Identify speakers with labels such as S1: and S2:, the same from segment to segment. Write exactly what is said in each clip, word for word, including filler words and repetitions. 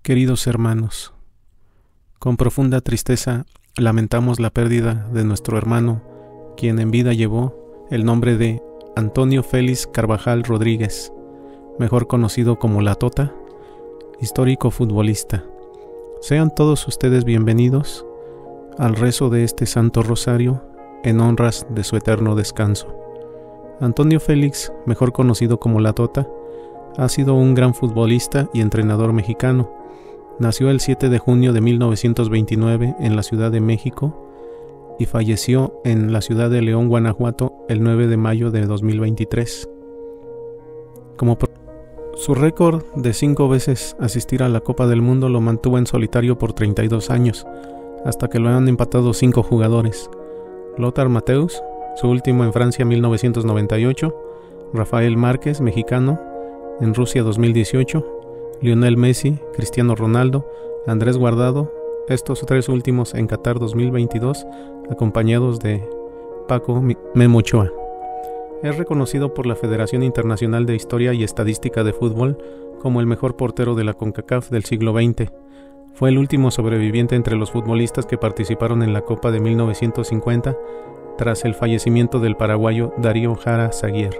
S1: Queridos hermanos, con profunda tristeza lamentamos la pérdida de nuestro hermano, quien en vida llevó el nombre de Antonio Félix Carvajal Rodríguez, mejor conocido como La Tota, histórico futbolista. Sean todos ustedes bienvenidos al rezo de este Santo Rosario en honras de su eterno descanso. Antonio Félix, mejor conocido como La Tota, ha sido un gran futbolista y entrenador mexicano. Nació el siete de junio de mil novecientos veintinueve en la Ciudad de México y falleció en la ciudad de León, Guanajuato, el nueve de mayo de dos mil veintitrés. Como pro- Su récord de cinco veces asistir a la Copa del Mundo lo mantuvo en solitario por treinta y dos años, hasta que lo han empatado cinco jugadores: Lothar Matthäus, su último en Francia mil novecientos noventa y ocho, Rafael Márquez, mexicano, en Rusia dos mil dieciocho, Lionel Messi, Cristiano Ronaldo, Andrés Guardado, estos tres últimos en Qatar dos mil veintidós, acompañados de Paco Memo Ochoa. Es reconocido por la Federación Internacional de Historia y Estadística de Fútbol como el mejor portero de la CONCACAF del siglo veinte. Fue el último sobreviviente entre los futbolistas que participaron en la Copa de mil novecientos cincuenta tras el fallecimiento del paraguayo Darío Jara Zaguier.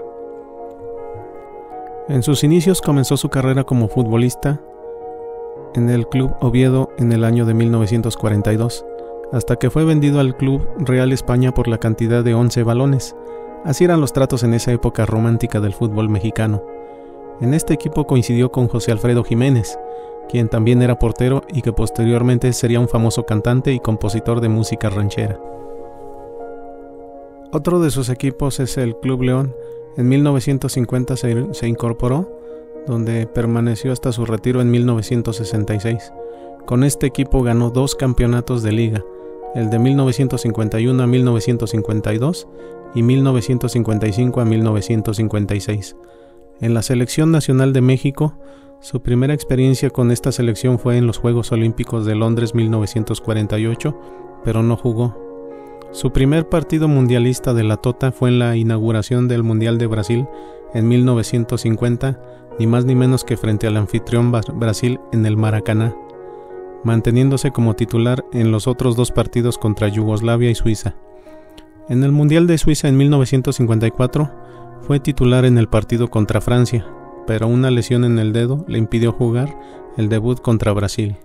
S1: En sus inicios comenzó su carrera como futbolista en el Club Oviedo en el año de mil novecientos cuarenta y dos, hasta que fue vendido al Club Real España por la cantidad de once balones. Así eran los tratos en esa época romántica del fútbol mexicano. En este equipo coincidió con José Alfredo Jiménez, quien también era portero y que posteriormente sería un famoso cantante y compositor de música ranchera. Otro de sus equipos es el Club León. En mil novecientos cincuenta se, se incorporó, donde permaneció hasta su retiro en mil novecientos sesenta y seis. Con este equipo ganó dos campeonatos de liga, el de mil novecientos cincuenta y uno a mil novecientos cincuenta y dos y mil novecientos cincuenta y cinco a mil novecientos cincuenta y seis. En la Selección Nacional de México, su primera experiencia con esta selección fue en los Juegos Olímpicos de Londres mil novecientos cuarenta y ocho, pero no jugó. Su primer partido mundialista de La Tota fue en la inauguración del Mundial de Brasil en mil novecientos cincuenta, ni más ni menos que frente al anfitrión Brasil en el Maracaná, manteniéndose como titular en los otros dos partidos contra Yugoslavia y Suiza. En el Mundial de Suiza en mil novecientos cincuenta y cuatro fue titular en el partido contra Francia, pero una lesión en el dedo le impidió jugar el debut contra Brasil.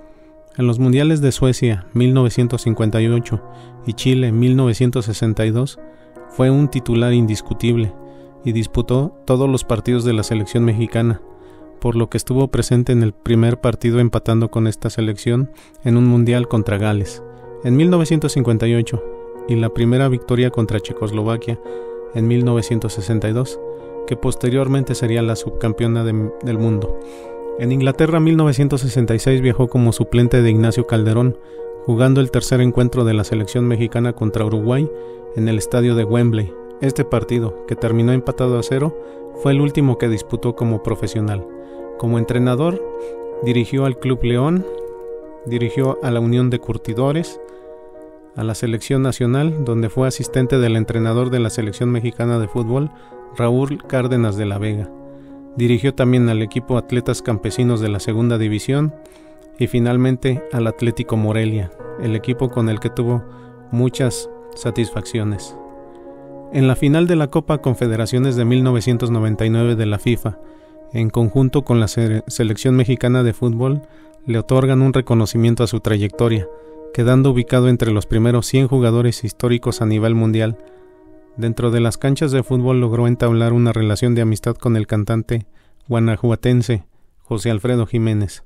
S1: En los Mundiales de Suecia mil novecientos cincuenta y ocho y Chile mil novecientos sesenta y dos fue un titular indiscutible y disputó todos los partidos de la selección mexicana, por lo que estuvo presente en el primer partido empatando con esta selección en un mundial contra Gales en mil novecientos cincuenta y ocho y la primera victoria contra Checoslovaquia en mil novecientos sesenta y dos, que posteriormente sería la subcampeona de, del mundo. En Inglaterra mil novecientos sesenta y seis viajó como suplente de Ignacio Calderón, jugando el tercer encuentro de la selección mexicana contra Uruguay en el estadio de Wembley. Este partido, que terminó empatado a cero, fue el último que disputó como profesional. Como entrenador, dirigió al Club León, dirigió a la Unión de Curtidores, a la Selección Nacional, donde fue asistente del entrenador de la Selección Mexicana de Fútbol, Raúl Cárdenas de la Vega. Dirigió también al equipo Atletas Campesinos de la Segunda División y finalmente al Atlético Morelia, el equipo con el que tuvo muchas satisfacciones. En la final de la Copa Confederaciones de mil novecientos noventa y nueve de la FIFA, en conjunto con la se- Selección Mexicana de Fútbol, le otorgan un reconocimiento a su trayectoria, quedando ubicado entre los primeros cien jugadores históricos a nivel mundial. Dentro de las canchas de fútbol logró entablar una relación de amistad con el cantante guanajuatense José Alfredo Jiménez,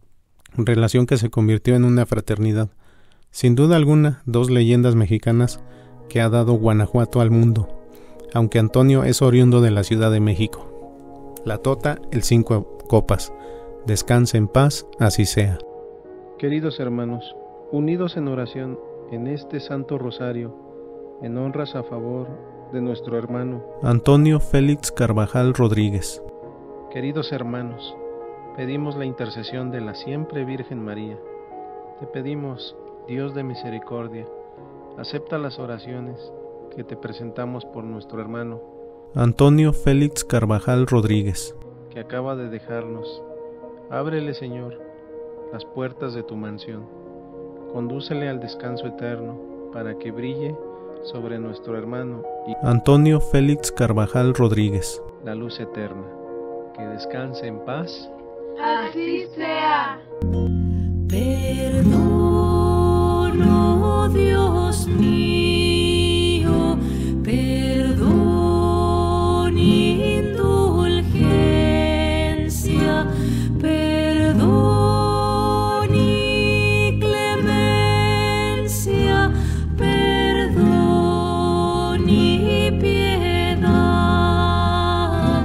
S1: relación que se convirtió en una fraternidad. Sin duda alguna, dos leyendas mexicanas que ha dado Guanajuato al mundo, aunque Antonio es oriundo de la Ciudad de México. La Tota, el cinco copas. Descanse en paz, así sea. Queridos hermanos, unidos en oración en este Santo Rosario, en honras a favor de nuestro hermano Antonio Félix Carvajal Rodríguez. Queridos hermanos, pedimos la intercesión de la siempre Virgen María. Te pedimos, Dios de misericordia, acepta las oraciones que te presentamos por nuestro hermano Antonio Félix Carvajal Rodríguez, que acaba de dejarnos. Ábrele, Señor, las puertas de tu mansión. Condúcele al descanso eterno, para que brille sobre nuestro hermano y Antonio Félix Carvajal Rodríguez la luz eterna. Que descanse en paz.
S2: Así sea.
S3: Perdono, Dios mío, perdón, indulgencia, perdón y clemencia, perdón y piedad,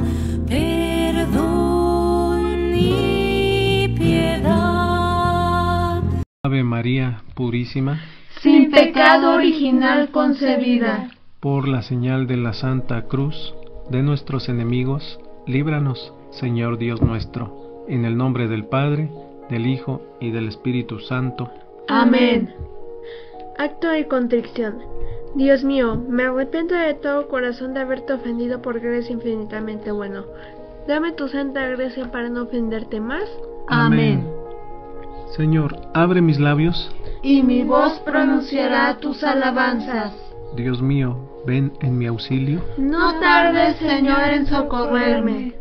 S3: perdón y piedad.
S1: Ave María Purísima,
S2: sin pecado original concebida,
S1: por la señal de la Santa Cruz de nuestros enemigos, líbranos, Señor Dios nuestro, en el nombre del Padre, del Hijo y del Espíritu Santo.
S2: Amén.
S4: Acto de contrición. Dios mío, me arrepiento de todo corazón de haberte ofendido porque eres infinitamente bueno. Dame tu santa gracia para no ofenderte más.
S2: Amén.
S1: Señor, abre mis labios,
S2: Y mi voz pronunciará tus alabanzas.
S1: Dios mío, ven en mi auxilio.
S2: No tardes, Señor, en socorrerme.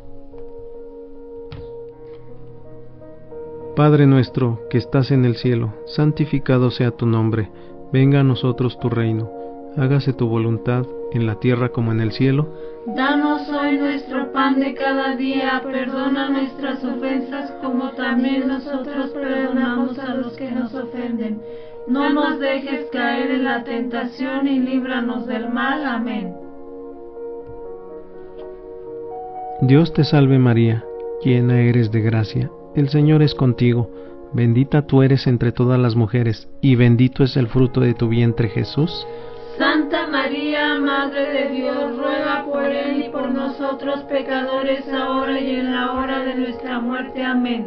S1: Padre nuestro que estás en el cielo, santificado sea tu nombre. Venga a nosotros tu reino. Hágase tu voluntad en la tierra como en el cielo.
S2: Danos hoy nuestro pan de cada día, perdona nuestras ofensas como también nosotros perdonamos a los que nos ofenden. No nos dejes caer en la tentación y líbranos del mal. Amén.
S1: Dios te salve María, llena eres de gracia, el Señor es contigo. Bendita tú eres entre todas las mujeres, y bendito es el fruto de tu vientre Jesús.
S2: Santa María, Madre de Dios, ruega por Él y por nosotros pecadores, ahora y en la hora de nuestra muerte. Amén.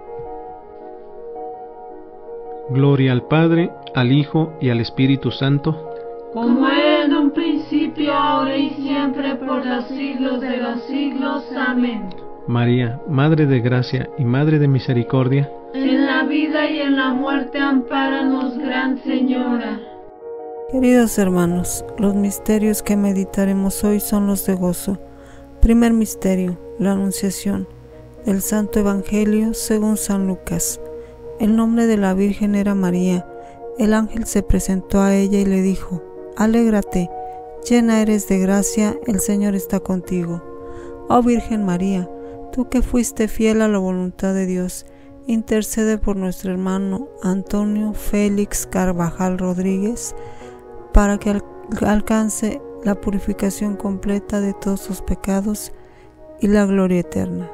S1: Gloria al Padre, al Hijo y al Espíritu Santo.
S2: Como era en un principio, ahora y siempre, por los siglos de los siglos. Amén.
S1: María, Madre de gracia y Madre de misericordia,
S2: En la vida y en la muerte, ampáranos, Gran Señora.
S5: Queridos hermanos, los misterios que meditaremos hoy son los de gozo. Primer misterio, la Anunciación del Santo Evangelio según San Lucas. El nombre de la Virgen era María. El ángel se presentó a ella y le dijo: Alégrate, llena eres de gracia, el Señor está contigo. Oh Virgen María, tú que fuiste fiel a la voluntad de Dios, intercede por nuestro hermano Antonio Félix Carvajal Rodríguez, para que al alcance la purificación completa de todos sus pecados y la gloria eterna.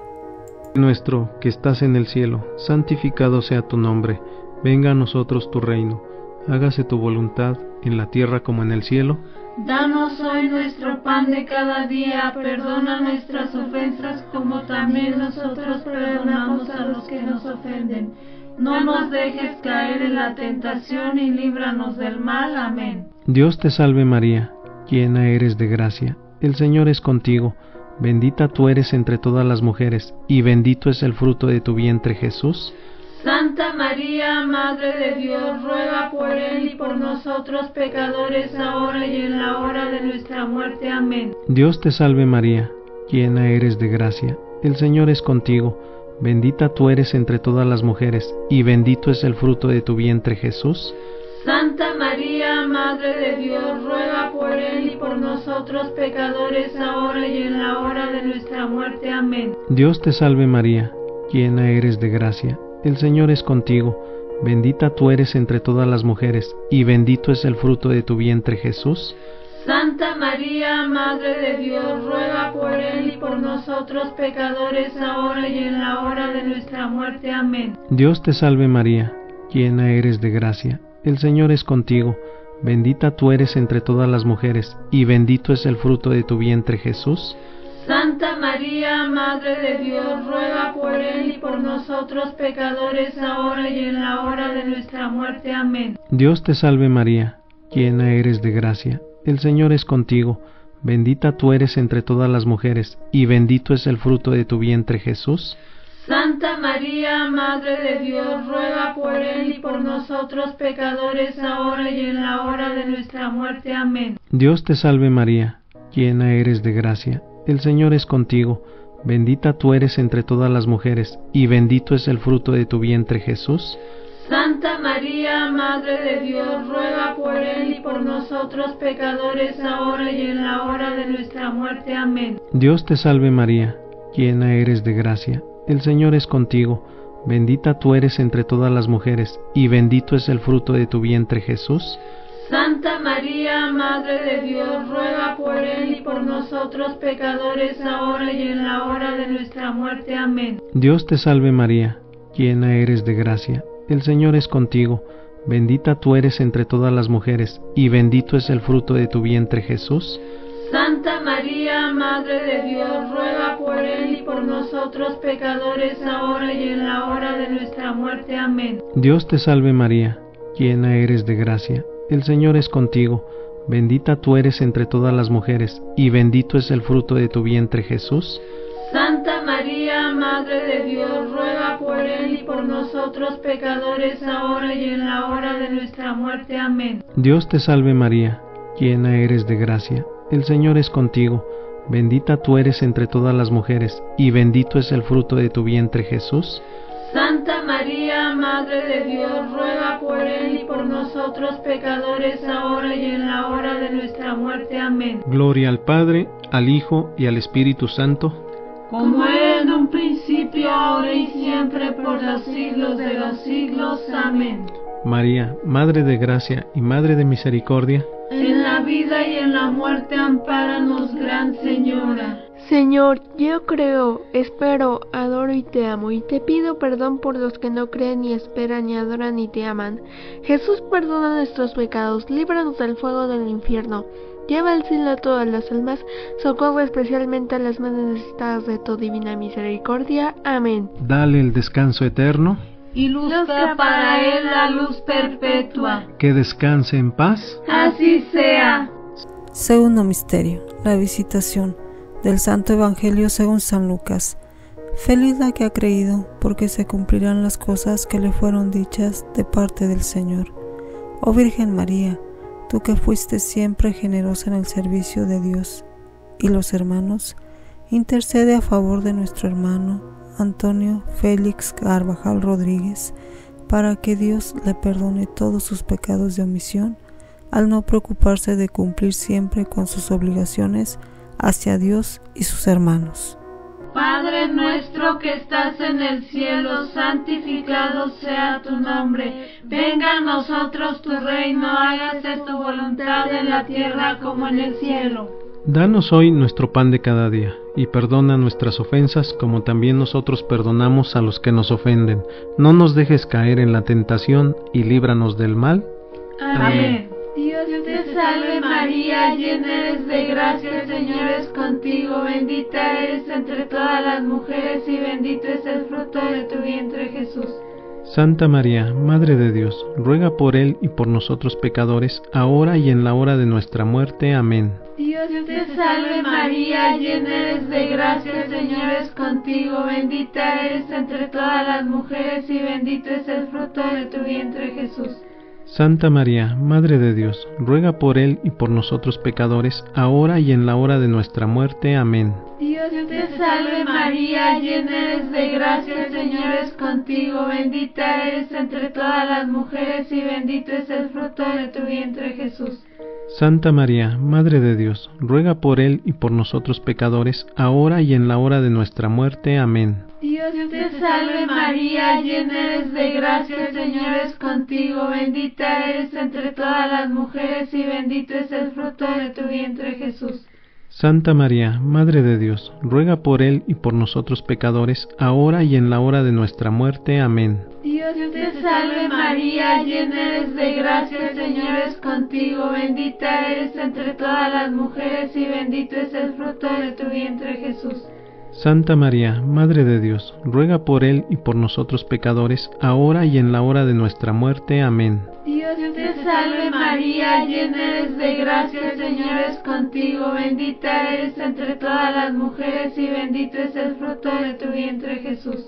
S1: Nuestro que estás en el cielo, santificado sea tu nombre. Venga a nosotros tu reino. Hágase tu voluntad en la tierra como en el cielo.
S2: Danos hoy nuestro pan de cada día, perdona nuestras ofensas como también nosotros perdonamos a los que nos ofenden. No nos dejes caer en la tentación y líbranos del mal. Amén.
S1: Dios te salve María, llena eres de gracia, el Señor es contigo. Bendita tú eres entre todas las mujeres, y bendito es el fruto de tu vientre Jesús.
S2: Santa María, Madre de Dios, ruega por Él y por nosotros pecadores, ahora y en la hora de nuestra muerte. Amén.
S1: Dios te salve María, llena eres de gracia, el Señor es contigo. Bendita tú eres entre todas las mujeres, y bendito es el fruto de tu vientre Jesús.
S2: Santa María, Madre de Dios, ruega por Él y por nosotros pecadores, ahora y en la hora de nuestra muerte. Amén.
S1: Dios te salve María, llena eres de gracia, el Señor es contigo. Bendita tú eres entre todas las mujeres, y bendito es el fruto de tu vientre Jesús.
S2: Santa María, Madre de Dios, ruega por Él y por nosotros pecadores, ahora y en la hora de nuestra muerte. Amén.
S1: Dios te salve María, llena eres de gracia, el Señor es contigo. Bendita tú eres entre todas las mujeres, y bendito es el fruto de tu vientre Jesús.
S2: Santa María, Madre de Dios, ruega por Él y por nosotros pecadores, ahora y en la hora de nuestra muerte. Amén.
S1: Dios te salve María, llena eres de gracia, el Señor es contigo. Bendita tú eres entre todas las mujeres, y bendito es el fruto de tu vientre Jesús.
S2: Santa María, Madre de Dios, ruega por él y por nosotros pecadores, ahora y en la hora de nuestra muerte. Amén.
S1: Dios te salve María, llena eres de gracia, el Señor es contigo, bendita tú eres entre todas las mujeres, y bendito es el fruto de tu vientre Jesús.
S2: Santa María, Madre de Dios, ruega por él y por nosotros pecadores, ahora y en la hora de nuestra muerte. Amén.
S1: Dios te salve María, llena eres de gracia, el Señor es contigo, bendita tú eres entre todas las mujeres, y bendito es el fruto de tu vientre Jesús.
S2: Santa María, Madre de Dios, ruega por él y por nosotros pecadores, ahora y en la hora de nuestra muerte. Amén.
S1: Dios te salve María, llena eres de gracia, el Señor es contigo, bendita tú eres entre todas las mujeres, y bendito es el fruto de tu vientre Jesús.
S2: Santa María, Madre de Dios, ruega por él y por nosotros pecadores, ahora y en la hora de nuestra muerte. Amén.
S1: Dios te salve María, llena eres de gracia, el Señor es contigo, bendita tú eres entre todas las mujeres, y bendito es el fruto de tu vientre Jesús.
S2: Santa María, Madre de Dios, ruega por él y por nosotros pecadores, ahora y en la hora de nuestra muerte. Amén.
S1: Dios te salve María, llena eres de gracia, el Señor es contigo, bendita tú eres entre todas las mujeres, y bendito es el fruto de tu vientre Jesús.
S2: Santa María, Madre de Dios, ruega por él y por nosotros pecadores, ahora y en la hora de nuestra muerte. Amén.
S1: Gloria al Padre, al Hijo y al Espíritu Santo,
S2: como era en un principio, ahora y siempre, por los siglos de los siglos. Amén.
S1: María, Madre de gracia y Madre de misericordia,
S2: en la vida y en la muerte, ampáranos, Gran Señora.
S4: Señor, yo creo, espero, adoro y te amo, y te pido perdón por los que no creen, ni esperan, ni adoran, ni te aman. Jesús, perdona nuestros pecados, líbranos del fuego del infierno, lleva al cielo a todas las almas, socorre especialmente a las más necesitadas de tu divina misericordia. Amén.
S1: Dale el descanso eterno,
S2: y luzca para él la luz perpetua.
S1: Que descanse en paz.
S2: Así sea.
S5: Segundo misterio, la visitación del Santo Evangelio según San Lucas. Feliz la que ha creído, porque se cumplirán las cosas que le fueron dichas de parte del Señor. Oh Virgen María, tú que fuiste siempre generosa en el servicio de Dios y los hermanos, intercede a favor de nuestro hermano Antonio Félix Carvajal Rodríguez, para que Dios le perdone todos sus pecados de omisión, al no preocuparse de cumplir siempre con sus obligaciones hacia Dios y sus hermanos.
S2: Padre nuestro que estás en el cielo, santificado sea tu nombre. Venga a nosotros tu reino, hágase tu voluntad en la tierra como en el cielo.
S1: Danos hoy nuestro pan de cada día, y perdona nuestras ofensas como también nosotros perdonamos a los que nos ofenden. No nos dejes caer en la tentación, y líbranos del mal.
S2: Amén. Amén. Dios te salve María, llena eres de gracia, el Señor es contigo, bendita eres entre todas las mujeres, y bendito es el fruto de tu vientre Jesús.
S1: Santa María, Madre de Dios, ruega por él y por nosotros pecadores, ahora y en la hora de nuestra muerte. Amén.
S2: Dios te salve María, llena eres de gracia, el Señor es contigo, bendita eres entre todas las mujeres, y bendito es el fruto de tu vientre Jesús.
S1: Santa María, Madre de Dios, ruega por él y por nosotros pecadores, ahora y en la hora de nuestra muerte. Amén.
S2: Dios te salve María, llena eres de gracia, el Señor es contigo, bendita eres entre todas las mujeres, y bendito es el fruto de tu vientre Jesús.
S1: Santa María, Madre de Dios, ruega por él y por nosotros pecadores, ahora y en la hora de nuestra muerte. Amén.
S2: Dios te salve María, llena eres de gracia, el Señor es contigo, bendita eres entre todas las mujeres, y bendito es el fruto de tu vientre Jesús.
S1: Santa María, Madre de Dios, ruega por él y por nosotros pecadores, ahora y en la hora de nuestra muerte. Amén.
S2: Dios te salve María, llena eres de gracia, el Señor es contigo, bendita eres entre todas las mujeres, y bendito es el fruto de tu vientre Jesús.
S1: Santa María, Madre de Dios, ruega por él y por nosotros pecadores, ahora y en la hora de nuestra muerte. Amén.
S2: Dios te salve María, llena eres de gracia, el Señor es contigo, bendita eres entre todas las mujeres, y bendito es el fruto de tu vientre Jesús.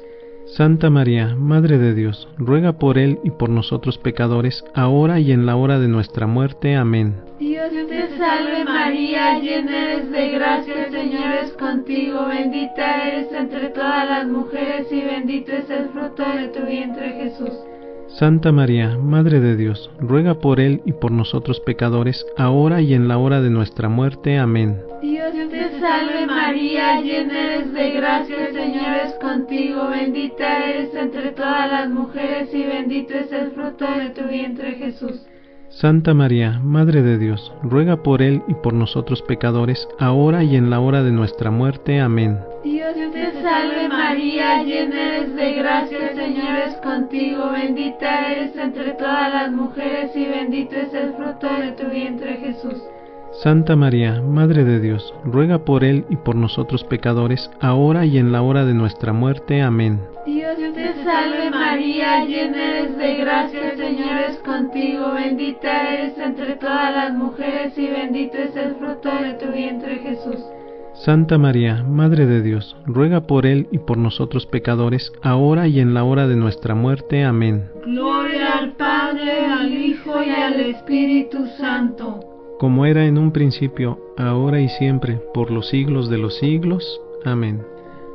S1: Santa María, Madre de Dios, ruega por él y por nosotros pecadores, ahora y en la hora de nuestra muerte. Amén.
S2: Dios te salve María, llena eres de gracia, el Señor es contigo, bendita eres entre todas las mujeres y bendito es el fruto de tu vientre Jesús.
S1: Santa María, Madre de Dios, ruega por él y por nosotros pecadores, ahora y en la hora de nuestra muerte. Amén.
S2: Dios te salve María, llena eres de gracia, el Señor es contigo, bendita eres entre todas las mujeres y bendito es el fruto de tu vientre Jesús.
S1: Santa María, Madre de Dios, ruega por él y por nosotros pecadores, ahora y en la hora de nuestra muerte. Amén.
S2: Dios te salve María, llena eres de gracia, el Señor es contigo, bendita eres entre todas las mujeres y bendito es el fruto de tu vientre Jesús.
S1: Santa María, Madre de Dios, ruega por él y por nosotros pecadores, ahora y en la hora de nuestra muerte. Amén.
S2: Dios te salve María, llena eres de gracia, el Señor es contigo, bendita eres entre todas las mujeres y bendito es el fruto de tu vientre Jesús.
S1: Santa María, Madre de Dios, ruega por él y por nosotros pecadores, ahora y en la hora de nuestra muerte. Amén.
S2: Gloria al Padre, al Hijo y al Espíritu Santo,
S1: como era en un principio, ahora y siempre, por los siglos de los siglos. Amén.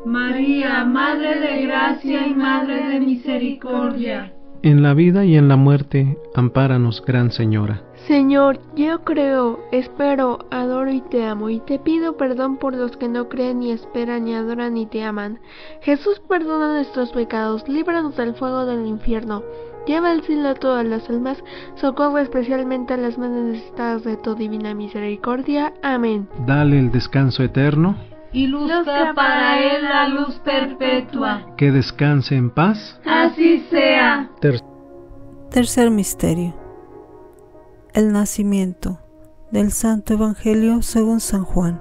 S2: María, Madre de gracia y Madre de misericordia,
S1: en la vida y en la muerte, ampáranos, Gran Señora.
S4: Señor, yo creo, espero, adoro y te amo, y te pido perdón por los que no creen, ni esperan, ni adoran, ni te aman. Jesús, perdona nuestros pecados, líbranos del fuego del infierno. Lleva al cielo a todas las almas, socorre especialmente a las más necesitadas de tu divina misericordia. Amén.
S1: Dale el descanso eterno,
S2: y luzca para él la luz perpetua.
S1: Que descanse en paz.
S2: Así sea.
S1: Ter-
S5: Tercer misterio. El nacimiento del Santo Evangelio según San Juan.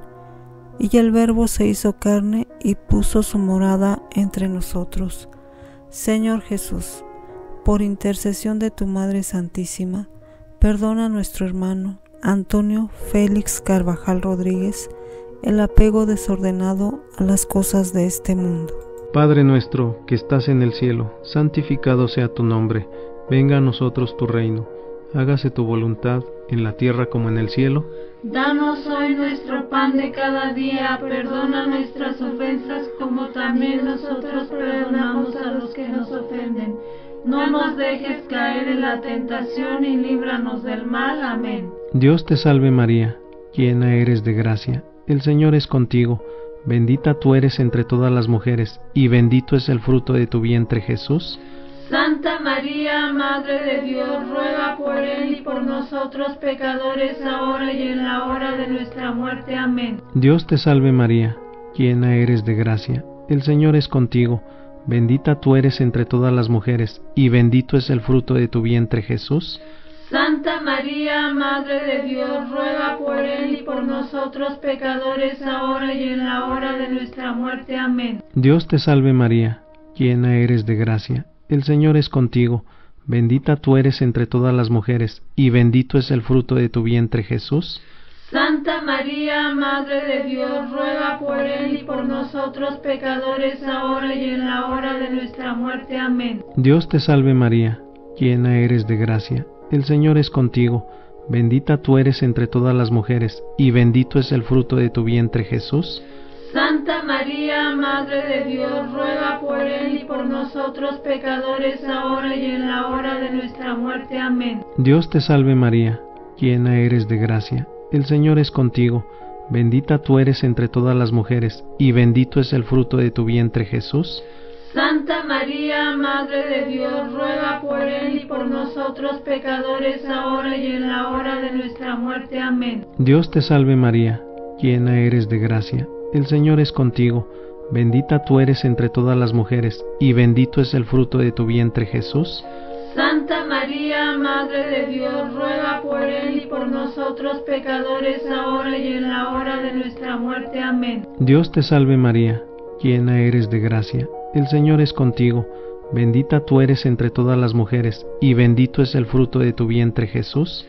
S5: Y el Verbo se hizo carne y puso su morada entre nosotros. Señor Jesús, por intercesión de tu Madre Santísima, perdona a nuestro hermano Antonio Félix Carvajal Rodríguez el apego desordenado a las cosas de este mundo.
S1: Padre nuestro que estás en el cielo, santificado sea tu nombre. Venga a nosotros tu reino. Hágase tu voluntad en la tierra como en el cielo.
S2: Danos hoy nuestro pan de cada día, perdona nuestras ofensas como también nosotros perdonamos a los que nos ofenden. No nos dejes caer en la tentación y líbranos del mal. Amén.
S1: Dios te salve María, llena eres de gracia, el Señor es contigo, bendita tú eres entre todas las mujeres, y bendito es el fruto de tu vientre Jesús.
S2: Santa María, Madre de Dios, ruega por él y por nosotros pecadores, ahora y en la hora de nuestra muerte. Amén.
S1: Dios te salve María, llena eres de gracia, el Señor es contigo, bendita tú eres entre todas las mujeres, y bendito es el fruto de tu vientre Jesús.
S2: Santa María, Madre de Dios, ruega por él y por nosotros pecadores, ahora y en la hora de nuestra muerte. Amén.
S1: Dios te salve María, llena eres de gracia, el Señor es contigo, bendita tú eres entre todas las mujeres, y bendito es el fruto de tu vientre Jesús.
S2: Santa María, Madre de Dios, ruega por él y por nosotros pecadores, ahora y en la hora de nuestra muerte. Amén.
S1: Dios te salve María, llena eres de gracia, el Señor es contigo, bendita tú eres entre todas las mujeres, y bendito es el fruto de tu vientre Jesús.
S2: Santa María, Madre de Dios, ruega por él y por nosotros pecadores, ahora y en la hora de nuestra muerte. Amén.
S1: Dios te salve María, llena eres de gracia, el Señor es contigo, bendita tú eres entre todas las mujeres, y bendito es el fruto de tu vientre Jesús.
S2: Santa María, Madre de Dios, ruega por él y por nosotros pecadores, ahora y en la hora de nuestra muerte. Amén.
S1: Dios te salve María, llena eres de gracia, el Señor es contigo, bendita tú eres entre todas las mujeres, y bendito es el fruto de tu vientre Jesús.
S2: Santa María, Madre de Dios, ruega por él y por nosotros pecadores, ahora y en la hora de nuestra muerte. Amén.
S1: Dios te salve María, llena eres de gracia, el Señor es contigo, bendita tú eres entre todas las mujeres, y bendito es el fruto de tu vientre Jesús.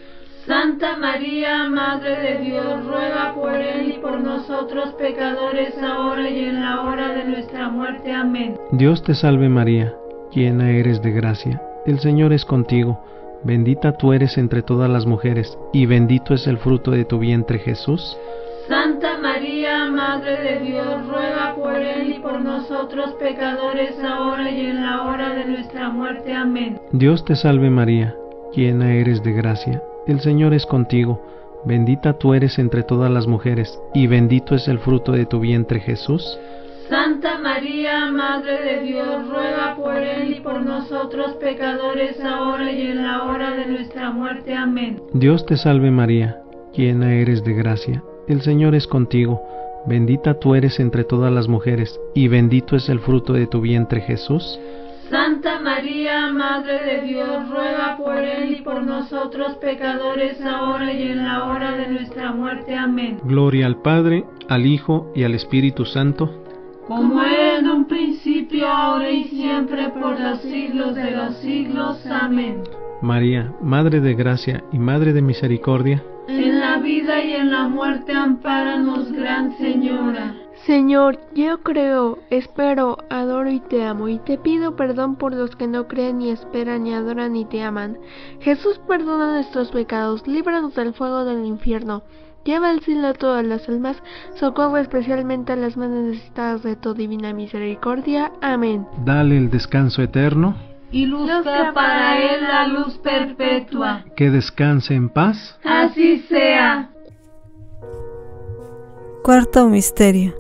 S2: Santa María, Madre de Dios, ruega por él y por nosotros pecadores, ahora y en la hora de nuestra muerte. Amén.
S1: Dios te salve María, llena eres de gracia, el Señor es contigo, bendita tú eres entre todas las mujeres, y bendito es el fruto de tu vientre Jesús.
S2: Santa María, Madre de Dios, ruega por él y por nosotros pecadores, ahora y en la hora de nuestra muerte. Amén.
S1: Dios te salve María, llena eres de gracia, el Señor es contigo, bendita tú eres entre todas las mujeres, y bendito es el fruto de tu vientre Jesús.
S2: Santa María, Madre de Dios, ruega por él y por nosotros pecadores, ahora y en la hora de nuestra muerte. Amén.
S1: Dios te salve María, llena eres de gracia, el Señor es contigo, bendita tú eres entre todas las mujeres, y bendito es el fruto de tu vientre Jesús.
S2: Santa María, Madre de Dios, ruega por él y por nosotros pecadores, ahora y en la hora de nuestra muerte. Amén.
S1: Gloria al Padre, al Hijo y al Espíritu Santo,
S2: como era en un principio, ahora y siempre, por los siglos de los siglos. Amén.
S1: María, Madre de gracia y Madre de misericordia,
S2: en la vida y en la muerte, ampáranos, Gran Señora.
S4: Señor, yo creo, espero, adoro y te amo, y te pido perdón por los que no creen, ni esperan, ni adoran, ni te aman. Jesús, perdona nuestros pecados, líbranos del fuego del infierno, lleva al cielo a todas las almas, socorre especialmente a las más necesitadas de tu divina misericordia. Amén.
S1: Dale el descanso eterno,
S2: y luzca para él la luz perpetua.
S1: Que descanse en paz.
S2: Así sea.
S5: Cuarto misterio: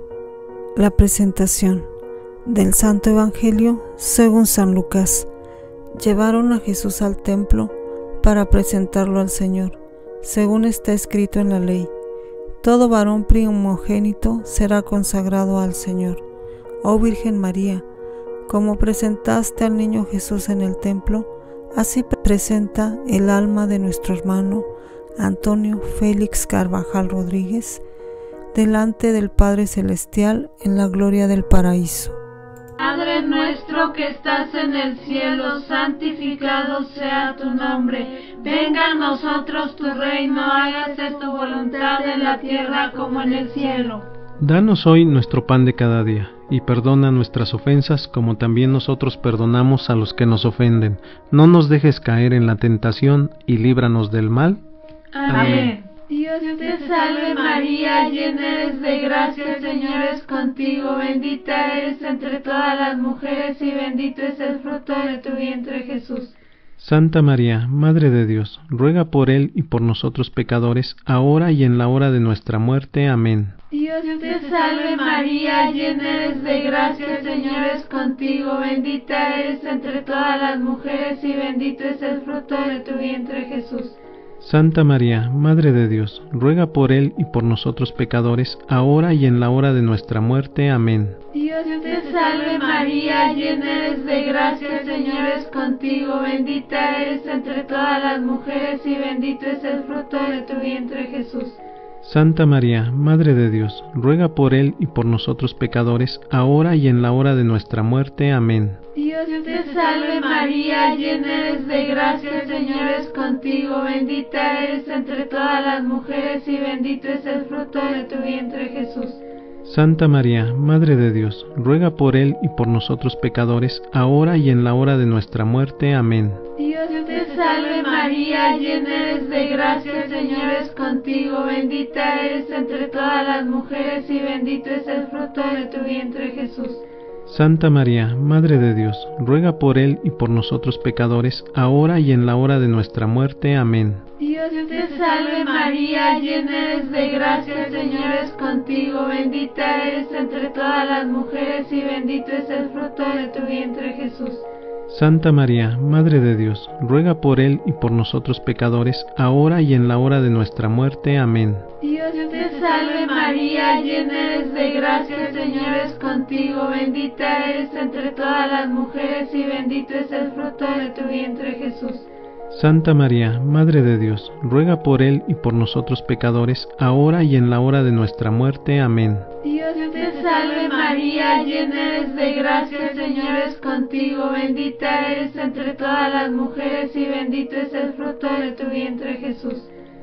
S5: la presentación del Santo Evangelio según San Lucas. Llevaron a Jesús al templo para presentarlo al Señor, según está escrito en la ley: todo varón primogénito será consagrado al Señor. Oh Virgen María, como presentaste al niño Jesús en el templo, así presenta el alma de nuestro hermano Antonio Félix Carvajal Rodríguez delante del Padre Celestial en la gloria del paraíso.
S2: Padre nuestro que estás en el cielo, santificado sea tu nombre. Venga a nosotros tu reino, hágase tu voluntad en la tierra como en el cielo.
S1: Danos hoy nuestro pan de cada día, y perdona nuestras ofensas como también nosotros perdonamos a los que nos ofenden. No nos dejes caer en la tentación, y líbranos del mal.
S2: Amén. Amén. Dios te salve María, llena eres de gracia, el Señor es contigo, bendita eres entre todas las mujeres y bendito es el fruto de tu vientre Jesús.
S1: Santa María, Madre de Dios, ruega por él y por nosotros pecadores, ahora y en la hora de nuestra muerte. Amén.
S2: Dios te salve María, llena eres de gracia, el Señor es contigo, bendita eres entre todas las mujeres y bendito es el fruto de tu vientre Jesús.
S1: Santa María, Madre de Dios, ruega por él y por nosotros pecadores, ahora y en la hora de nuestra muerte. Amén.
S2: Dios te salve María, llena eres de gracia, el Señor es contigo, bendita eres entre todas las mujeres y bendito es el fruto de tu vientre Jesús.
S1: Santa María, Madre de Dios, ruega por él y por nosotros pecadores, ahora y en la hora de nuestra muerte. Amén.
S2: Dios te salve María, llena eres de gracia, el Señor es contigo, bendita eres entre todas las mujeres y bendito es el fruto de tu vientre Jesús.
S1: Santa María, Madre de Dios, ruega por él y por nosotros pecadores, ahora y en la hora de nuestra muerte. Amén.
S2: Dios te salve María, llena eres de gracia, el Señor es contigo, bendita eres entre todas las mujeres y bendito es el fruto de tu vientre Jesús.
S1: Santa María, Madre de Dios, ruega por él y por nosotros pecadores, ahora y en la hora de nuestra muerte. Amén.
S2: Dios te salve María, llena eres de gracia, el Señor es contigo, bendita eres entre todas las mujeres y bendito es el fruto de tu vientre Jesús.
S1: Santa María, Madre de Dios, ruega por él y por nosotros pecadores, ahora y en la hora de nuestra muerte. Amén.
S2: Dios te salve María, llena eres de gracia, el Señor es contigo, bendita eres entre todas las mujeres y bendito es el fruto de tu vientre Jesús.
S1: Santa María, Madre de Dios, ruega por él y por nosotros pecadores, ahora y en la hora de nuestra muerte. Amén.
S2: Dios te salve María, llena eres de gracia, el Señor es contigo, bendita eres entre todas las mujeres y bendito es el fruto de tu vientre Jesús.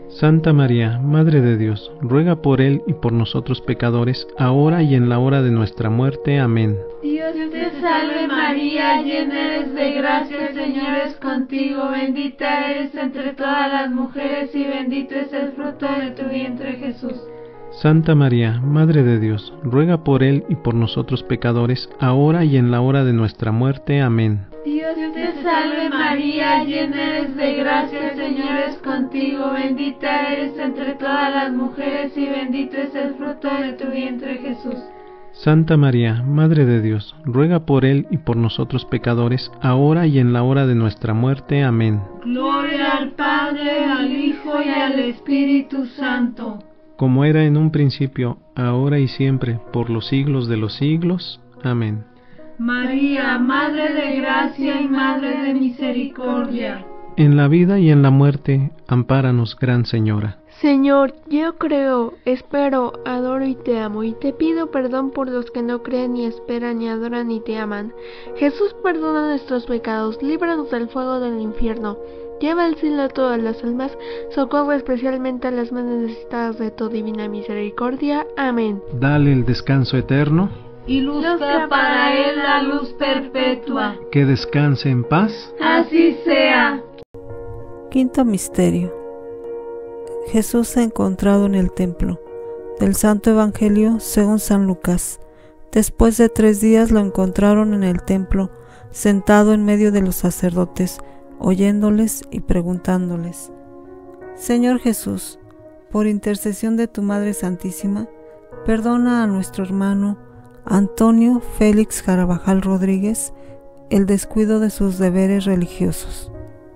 S1: Santa María, Madre de Dios, ruega por él y por nosotros pecadores, ahora y en la hora de nuestra muerte. Amén.
S2: Dios te salve María, llena eres de gracia, el Señor es contigo, bendita eres entre todas las mujeres y bendito es el fruto de tu vientre Jesús.
S1: Santa María, Madre de Dios, ruega por él y por nosotros pecadores, ahora y en la hora de nuestra muerte. Amén.
S2: Dios te salve María, llena eres de gracia, el Señor es contigo, bendita eres entre todas las mujeres y bendito es el fruto de tu vientre Jesús.
S1: Santa María, Madre de Dios, ruega por él y por nosotros pecadores, ahora y en la hora de nuestra muerte. Amén.
S2: Gloria al Padre, al Hijo y al Espíritu Santo,
S1: como era en un principio, ahora y siempre, por los siglos de los siglos. Amén.
S2: María, Madre de gracia y Madre de misericordia,
S1: en la vida y en la muerte, ampáranos, Gran Señora.
S4: Señor, yo creo, espero, adoro y te amo, y te pido perdón por los que no creen, ni esperan, ni adoran, ni te aman. Jesús, perdona nuestros pecados, líbranos del fuego del infierno. Lleva al cielo a todas las almas, socorre especialmente a las más necesitadas de tu divina misericordia. Amén.
S1: Dale el descanso eterno,
S2: y luzca para él la luz perpetua.
S1: Que descanse en paz.
S2: Así sea.
S5: Quinto misterio. Jesús ha encontrado en el templo. Del Santo Evangelio según San Lucas. Después de tres días lo encontraron en el templo, sentado en medio de los sacerdotes, oyéndoles y preguntándoles: Señor Jesús, por intercesión de tu Madre Santísima, perdona a nuestro hermano Antonio Félix Carabajal Rodríguez el descuido de sus deberes religiosos.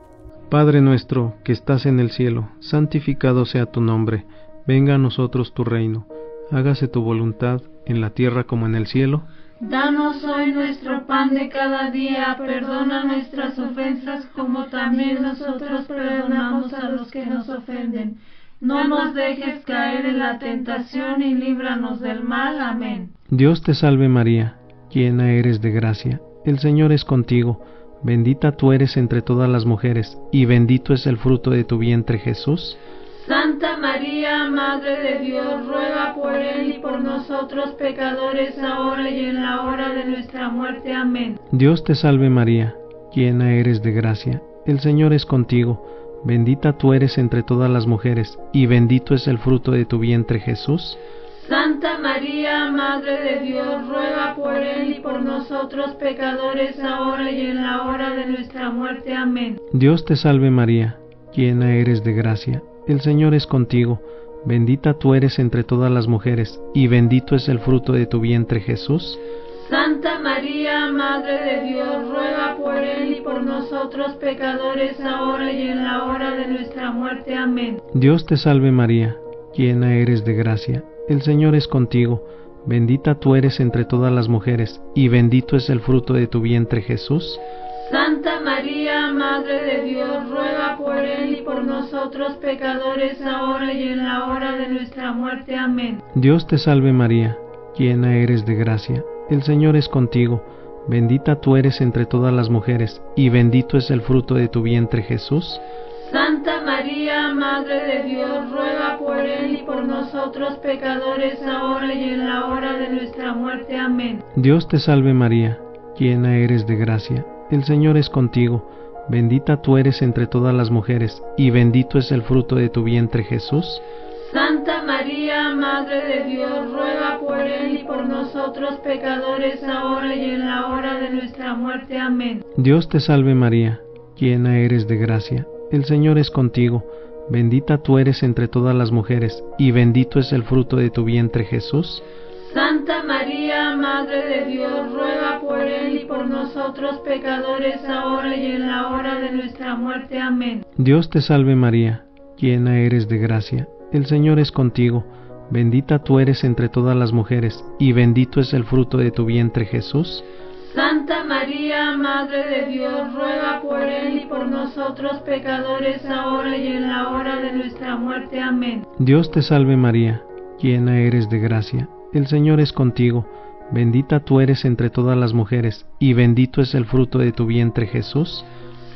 S1: Padre nuestro que estás en el cielo, santificado sea tu nombre, venga a nosotros tu reino, hágase tu voluntad en la tierra como en el cielo.
S2: Danos hoy nuestro pan de cada día, perdona nuestras ofensas como también nosotros perdonamos a los que nos ofenden. No nos dejes caer en la tentación y líbranos del mal. Amén.
S1: Dios te salve María, llena eres de gracia, el Señor es contigo, bendita tú eres entre todas las mujeres, y bendito es el fruto de tu vientre Jesús.
S2: Santa María, Madre de Dios, ruega por él y por nosotros pecadores, ahora y en la hora de nuestra muerte. Amén.
S1: Dios te salve María, llena eres de gracia, el Señor es contigo, bendita tú eres entre todas las mujeres, y bendito es el fruto de tu vientre Jesús.
S2: Santa María, Madre de Dios, ruega por él y por nosotros pecadores, ahora y en la hora de nuestra muerte. Amén.
S1: Dios te salve María, llena eres de gracia, el Señor es contigo, bendita tú eres entre todas las mujeres, y bendito es el fruto de tu vientre Jesús.
S2: Santa María, Madre de Dios, ruega por él y por nosotros pecadores, ahora y en la hora de nuestra muerte. Amén.
S1: Dios te salve María, llena eres de gracia, el Señor es contigo, bendita tú eres entre todas las mujeres, y bendito es el fruto de tu vientre Jesús.
S2: Santa María, Madre de Dios, ruega por él y por nosotros pecadores, ahora y en la hora de nuestra muerte. Amén.
S1: Dios te salve María, llena eres de gracia, el Señor es contigo, bendita tú eres entre todas las mujeres, y bendito es el fruto de tu vientre Jesús.
S2: Santa María, Madre de Dios, ruega por él y por nosotros pecadores, ahora y en la hora de nuestra muerte. Amén.
S1: Dios te salve María, llena eres de gracia, el Señor es contigo, bendita tú eres entre todas las mujeres, y bendito es el fruto de tu vientre Jesús.
S2: Santa María, Madre de Dios, ruega por él y por nosotros pecadores, ahora y en la hora de nuestra muerte. Amén.
S1: Dios te salve María, llena eres de gracia, el Señor es contigo, bendita tú eres entre todas las mujeres, y bendito es el fruto de tu vientre Jesús.
S2: Santa María, Madre de Dios, ruega por él y por nosotros pecadores, ahora y en la hora de nuestra muerte. Amén.
S1: Dios te salve María, llena eres de gracia, el Señor es contigo, bendita tú eres entre todas las mujeres, y bendito es el fruto de tu vientre Jesús.
S2: Santa María, Madre de Dios, ruega por él y por nosotros pecadores, ahora y en la hora de nuestra muerte. Amén.
S1: Dios te salve María, llena eres de gracia, el Señor es contigo, bendita tú eres entre todas las mujeres, y bendito es el fruto de tu vientre Jesús.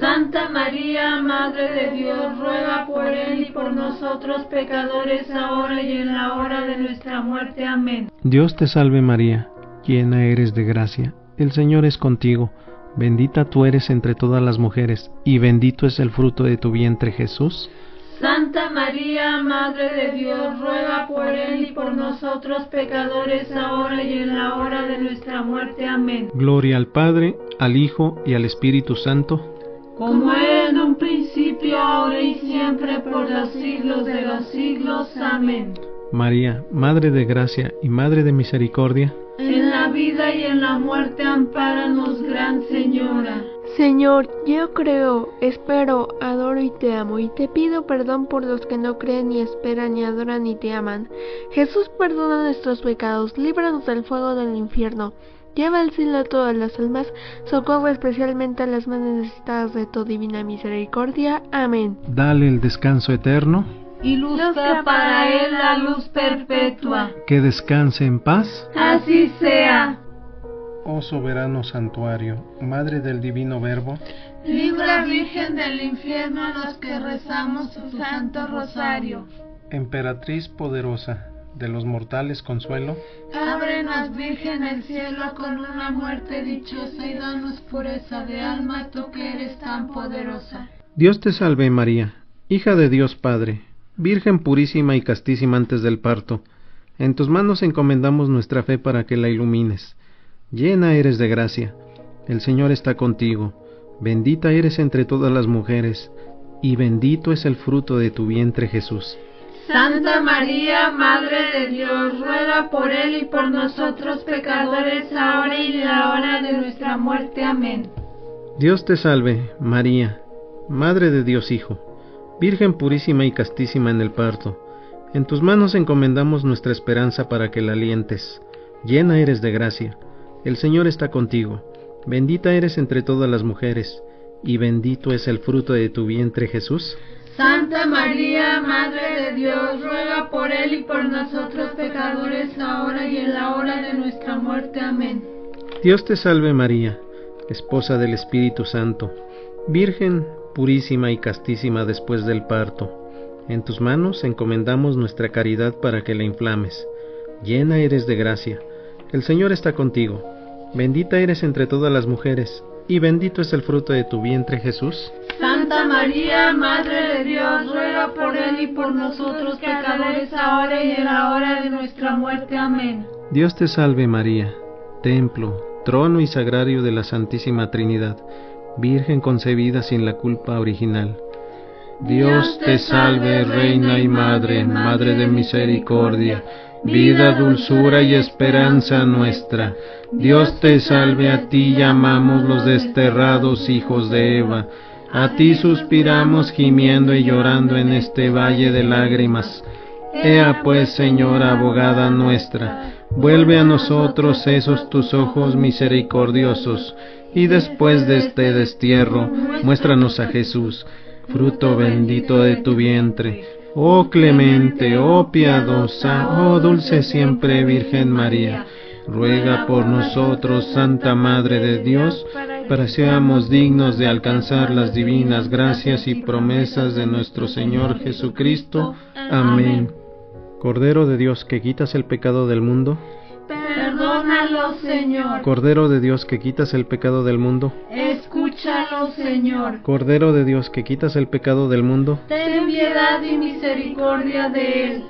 S2: Santa María, Madre de Dios, ruega por él y por nosotros pecadores, ahora y en la hora de nuestra muerte. Amén.
S1: Dios te salve María, llena eres de gracia, el Señor es contigo, bendita tú eres entre todas las mujeres, y bendito es el fruto de tu vientre Jesús.
S2: Santa María, Madre de Dios, ruega por él y por nosotros pecadores, ahora y en la hora de nuestra muerte. Amén.
S1: Gloria al Padre, al Hijo y al Espíritu Santo,
S2: como era en un principio, ahora y siempre, por los siglos de los siglos. Amén.
S1: María, Madre de gracia y Madre de misericordia,
S2: en la vida y en la muerte, ampáranos, Gran Señora.
S4: Señor, yo creo, espero, adoro y te amo, y te pido perdón por los que no creen, ni esperan, ni adoran, ni te aman. Jesús, perdona nuestros pecados, líbranos del fuego del infierno. Lleva al cielo a todas las almas, socorre especialmente a las más necesitadas de tu divina misericordia. Amén.
S1: Dale el descanso eterno,
S2: y luzca para él la luz perpetua.
S1: que descanse en paz.
S2: Así sea.
S1: Oh soberano santuario, Madre del Divino Verbo,
S2: Libra, Virgen del infierno, a los que rezamos su santo rosario.
S1: Emperatriz poderosa, de los mortales consuelo,
S2: Ábrenos, Virgen, el cielo con una muerte dichosa, y danos pureza de alma, tú que eres tan poderosa.
S1: Dios te salve María, hija de Dios Padre, Virgen purísima y castísima antes del parto. En tus manos encomendamos nuestra fe para que la ilumines. Llena eres de gracia, el Señor está contigo, bendita eres entre todas las mujeres, y bendito es el fruto de tu vientre Jesús.
S2: Santa María, Madre de Dios, ruega por él y por nosotros pecadores, ahora y en la hora de nuestra muerte. Amén.
S1: Dios te salve, María, Madre de Dios Hijo, Virgen purísima y castísima en el parto. En tus manos encomendamos nuestra esperanza para que la alientes. Llena eres de gracia, el Señor está contigo, bendita eres entre todas las mujeres, y bendito es el fruto de tu vientre Jesús.
S2: Santa María, Madre de Dios, ruega por él y por nosotros pecadores, ahora y en la hora de nuestra muerte. Amén.
S1: Dios te salve María, esposa del Espíritu Santo, Virgen purísima y castísima después del parto. En tus manos encomendamos nuestra caridad para que la inflames. Llena eres de gracia, el Señor está contigo, bendita eres entre todas las mujeres, y bendito es el fruto de tu vientre Jesús.
S2: Santa María, Madre de Dios, ruega por él y por nosotros pecadores, ahora y en la hora de nuestra muerte. Amén.
S1: Dios te salve María, templo, trono y sagrario de la Santísima Trinidad, Virgen concebida sin la culpa original. Dios te salve, Reina y Madre, Madre de misericordia, vida, dulzura y esperanza nuestra. Dios te salve, a ti llamamos los desterrados hijos de Eva. A ti suspiramos gimiendo y llorando en este valle de lágrimas. Ea pues, Señora abogada nuestra, vuelve a nosotros esos tus ojos misericordiosos, y después de este destierro, muéstranos a Jesús, fruto bendito de tu vientre. Oh clemente, oh piadosa, oh dulce siempre Virgen María, ruega por nosotros, Santa Madre de Dios, para que seamos dignos de alcanzar las divinas gracias y promesas de nuestro Señor Jesucristo. Amén. Cordero de Dios, que quitas el pecado del mundo,
S2: perdónalo, Señor.
S1: Cordero de Dios, que quitas el pecado del mundo,
S2: escúchalo, Señor.
S1: Cordero de Dios, que quitas el pecado del mundo,
S2: ten piedad y misericordia de él.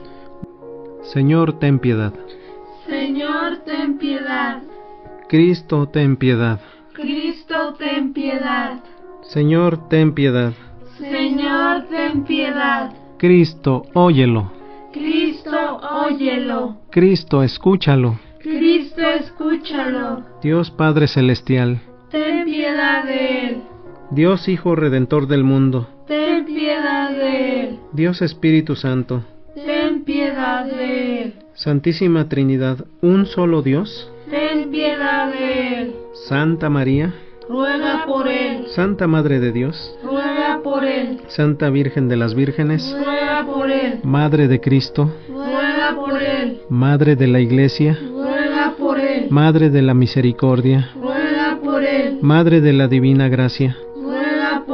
S1: Señor, ten piedad.
S2: Señor, ten piedad.
S1: Cristo, ten piedad.
S2: Cristo, ten piedad.
S1: Señor, ten piedad.
S2: Señor, ten piedad.
S1: Cristo, óyelo.
S2: Cristo, óyelo.
S1: Cristo, escúchalo.
S2: Cristo, escúchalo.
S1: Dios Padre Celestial,
S2: ten piedad de él.
S1: Dios Hijo Redentor del mundo,
S2: ten piedad de él.
S1: Dios Espíritu Santo,
S2: ten piedad de él.
S1: Santísima Trinidad, un solo Dios,
S2: ten piedad de él.
S1: Santa María,
S2: ruega por él.
S1: Santa Madre de Dios,
S2: ruega por él.
S1: Santa Virgen de las Vírgenes,
S2: ruega por él.
S1: Madre de Cristo,
S2: ruega por él.
S1: Madre de la Iglesia,
S2: ruega por él.
S1: Madre de la Misericordia,
S2: ruega por él.
S1: Madre de la Divina Gracia,
S2: ruega por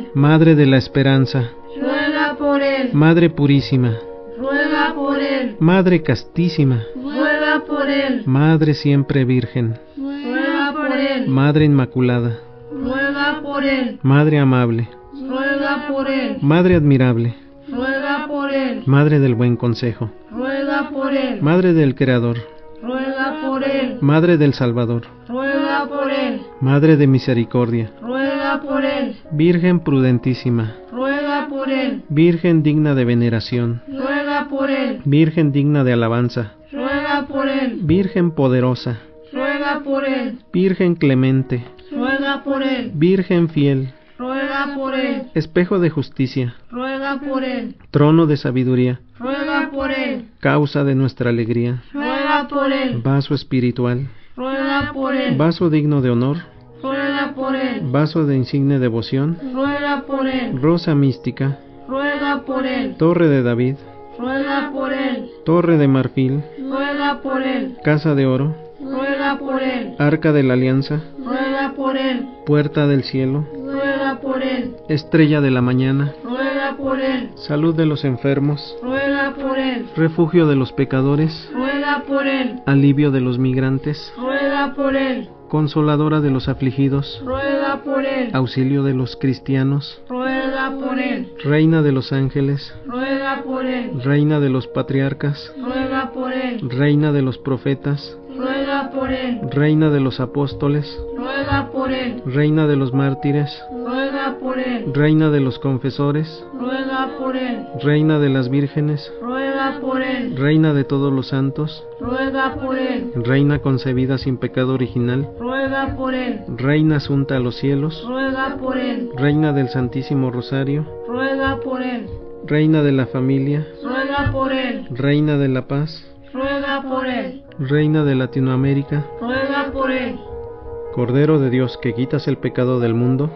S2: él.
S1: Madre de la esperanza,
S2: Ruega por él.
S1: Madre purísima,
S2: Ruega por él.
S1: Madre castísima,
S2: Ruega por él.
S1: Madre siempre virgen,
S2: Ruega por él.
S1: Madre inmaculada,
S2: Ruega por él.
S1: Madre amable,
S2: Ruega por él.
S1: Madre admirable,
S2: Ruega por él.
S1: Madre del buen consejo,
S2: Ruega por él.
S1: Madre del Creador,
S2: Ruega por él.
S1: Madre del Salvador,
S2: Ruega por él.
S1: Madre de misericordia,
S2: Ruega por él.
S1: Virgen prudentísima,
S2: Ruega por él.
S1: Virgen digna de veneración,
S2: Ruega por él.
S1: Virgen digna de alabanza,
S2: Ruega por él.
S1: Virgen poderosa,
S2: Ruega por él.
S1: Virgen clemente,
S2: Ruega por él.
S1: Virgen fiel,
S2: Ruega por él.
S1: espejo de justicia,
S2: Ruega por él.
S1: trono de sabiduría,
S2: Ruega por él.
S1: causa de nuestra alegría,
S2: Ruega por él.
S1: vaso espiritual,
S2: Ruega por él.
S1: vaso digno de honor,
S2: Ruega por él.
S1: vaso de insigne devoción,
S2: Ruega por él.
S1: rosa mística,
S2: Ruega por él.
S1: torre de David,
S2: Ruega por él.
S1: torre de marfil,
S2: Ruega por él.
S1: casa de oro,
S2: Ruega por él.
S1: arca de la alianza,
S2: Ruega por él.
S1: puerta del cielo,
S2: Ruega por él.
S1: estrella de la mañana,
S2: Ruega por él.
S1: salud de los enfermos,
S2: Ruega por él.
S1: refugio de los pecadores,
S2: Ruega por él.
S1: alivio de los migrantes,
S2: Ruega por él.
S1: consoladora de los afligidos,
S2: Ruega por él.
S1: auxilio de los cristianos,
S2: Ruega por él.
S1: reina de los ángeles,
S2: Ruega por él.
S1: reina de los patriarcas,
S2: Ruega por él.
S1: reina de los profetas,
S2: Ruega por él.
S1: reina de los apóstoles,
S2: Ruega por él.
S1: reina de los mártires,
S2: Ruega por él.
S1: reina de los confesores,
S2: Ruega por él.
S1: reina de las vírgenes,
S2: Ruega por él.
S1: reina de todos los santos,
S2: Ruega por él.
S1: reina concebida sin pecado original,
S2: Ruega por él.
S1: reina asunta a los cielos,
S2: Ruega por él.
S1: reina del Santísimo Rosario,
S2: Ruega por él.
S1: reina de la familia,
S2: Ruega por él.
S1: reina de la paz,
S2: Ruega por él.
S1: reina de Latinoamérica,
S2: Ruega por él.
S1: Cordero de Dios que quitas el pecado del mundo,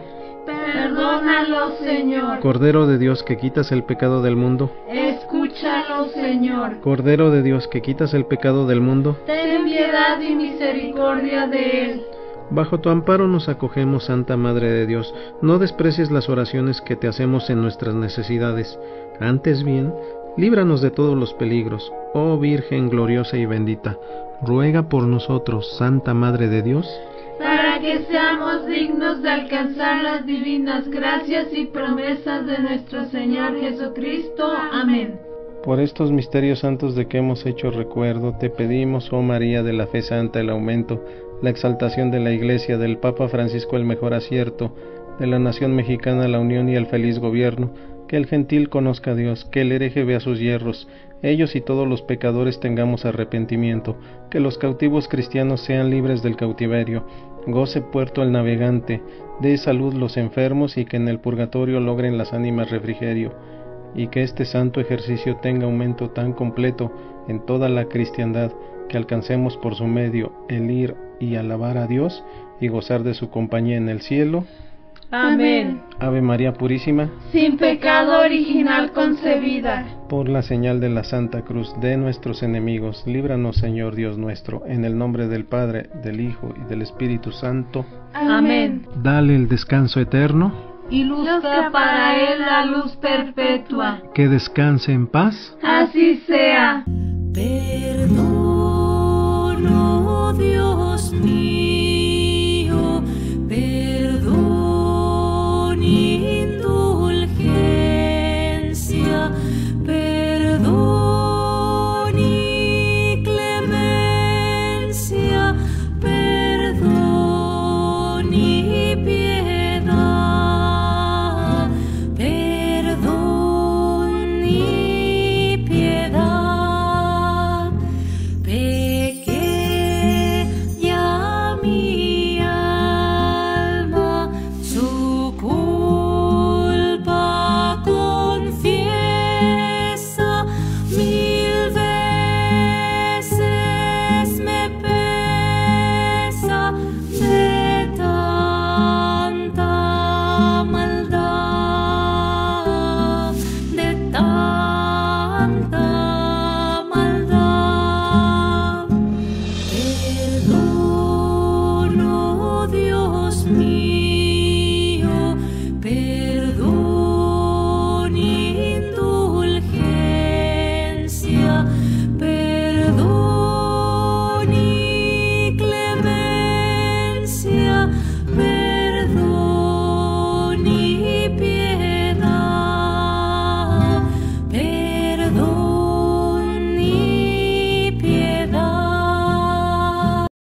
S2: Perdónalo, Señor.
S1: Cordero de Dios que quitas el pecado del mundo,
S2: Escúchalo, Señor.
S1: Cordero de Dios que quitas el pecado del mundo,
S2: Ten piedad y misericordia de él.
S1: bajo tu amparo nos acogemos, Santa Madre de Dios. No desprecies las oraciones que te hacemos en nuestras necesidades. Antes bien, líbranos de todos los peligros. Oh Virgen gloriosa y bendita, ruega por nosotros, Santa Madre de Dios,
S2: Para que seamos dignos de alcanzar las divinas gracias y promesas de nuestro Señor Jesucristo. Amén.
S1: Por estos misterios santos de que hemos hecho recuerdo, te pedimos, oh María de la fe santa, el aumento, la exaltación de la Iglesia, del Papa Francisco el mejor acierto, de la nación mexicana la unión y el feliz gobierno, que el gentil conozca a Dios, que el hereje vea sus yerros, ellos y todos los pecadores tengamos arrepentimiento, que los cautivos cristianos sean libres del cautiverio, goce puerto el navegante, dé salud los enfermos y que en el purgatorio logren las ánimas refrigerio, y que este santo ejercicio tenga aumento tan completo en toda la cristiandad, que alcancemos por su medio el ir y alabar a Dios y gozar de su compañía en el cielo.
S2: Amén.
S1: Ave María Purísima,
S2: Sin pecado original concebida.
S1: por la señal de la Santa Cruz de nuestros enemigos, líbranos, Señor Dios nuestro, en el nombre del Padre, del Hijo y del Espíritu Santo.
S2: Amén.
S1: Dale el descanso eterno,
S2: Y luzca para él la luz perpetua.
S1: que descanse en paz.
S2: Así sea.
S3: Perdono, Dios mío.